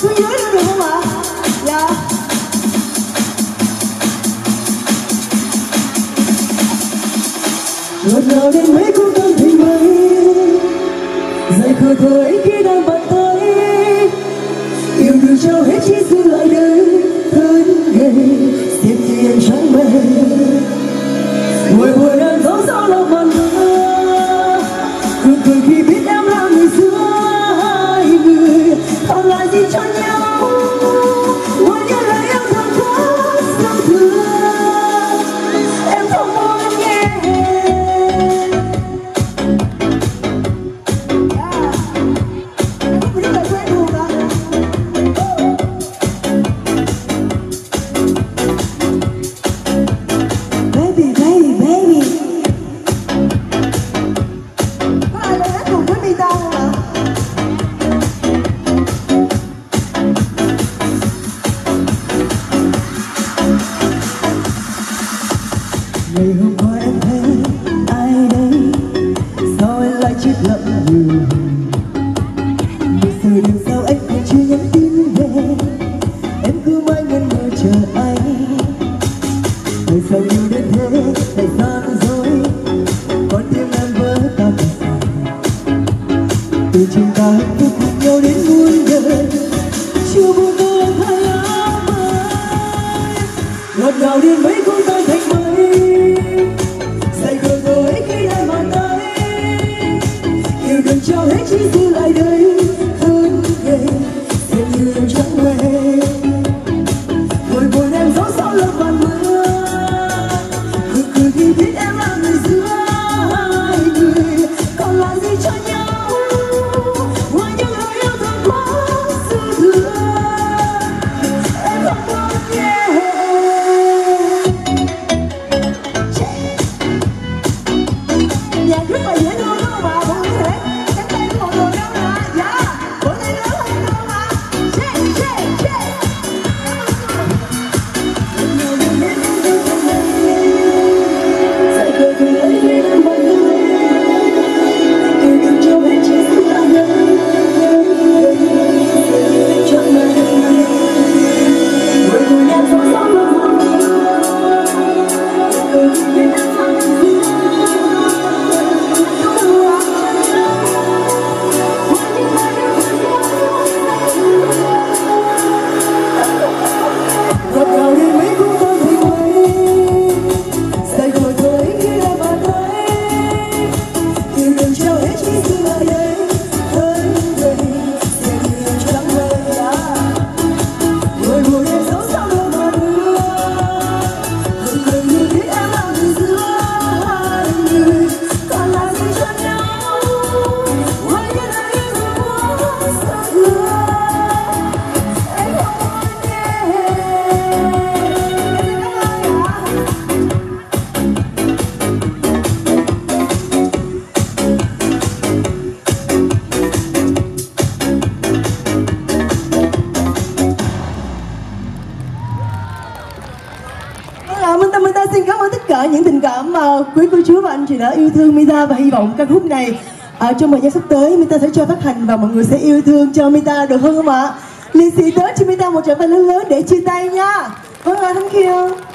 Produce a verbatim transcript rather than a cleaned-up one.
xuống dưới luôn được không ạ? Dạ. Ngọt ngào đến mấy cũng tâm thành mây, dài khờ thời khi đang bàn tay, yêu được trao hết chỉ giữ lại đây thân gầy xem như em trắng mây. Ngồi buồn em gió gió lòng màn mưa, cười cười khi biết em là người giữa hai người, còn lại gì cho nhau ngoài những lời yêu thương quá dư thừa. Em không muốn nghe. Ngày hôm qua em thấy ai đây, sao anh lại chết lặng người. Bây giờ đêm sau anh còn chưa nhắn tin về, em cứ mãi ngẩn ngơ chờ anh. Tại sao yêu đến thế, tại gian dối, con tim em vỡ tan rời. Từ chúng ta hạnh phúc cùng nhau đến muôn đời, chưa buồn buồn hay áo mới. Ngọt ngào đến mấy cũng tan thành mây, say khờ thôi khi đang bàn tay, yêu đừng trao hết chỉ giữ lại đây thân gầy xem như em trắng mây. Ngồi buồn em gió gió lớp màn mưa, cười cười khi biết em là người giữa hai người, còn lại gì cho nhau ngoài những lời yêu thương quá dư thừa. Em không muốn nghe. Nhạc rất là dễ thương đúng không ạ? Mọi người có thể cánh tay của mọi người đâu nè. Dạ, vỗ tay lớn hơn đúng không ạ? Shake, shake, shake. Dạy cười cười ấy khi đang bàn tay, yêu đừng cho hết chỉ giữ lại đây chẳng mây. Ngồi ngồi em gió gió lòng mưa, cười cười biết em là người giữa. Ngọt ngào đến mấy cũng tan thành mây, say khờ thôi khi đang bàn tay, yêu đừng trao hết chỉ giữ lại đây thân gầy xem như em trắng mây. Ngồi buồn em gió gió lòng màn mưa, cười cười như biết em là người giữa hai người, còn lại gì cho nhau ngoài những lời yêu thương quá dư thừa. Em không muốn nghe. Vâng ạ, Minh Ta Minh Ta xin cảm ơn tất cả những tình cảm mà quý cô chú và anh chị đã yêu thương Mita, và hy vọng ca khúc này à, trong thời gian sắp tới Mita sẽ cho phát hành và mọi người sẽ yêu thương cho Mita được không ạ? Lì xì tới cho Mita một tràng tay lớn lớn để chia tay nha. Vâng ạ, thank you.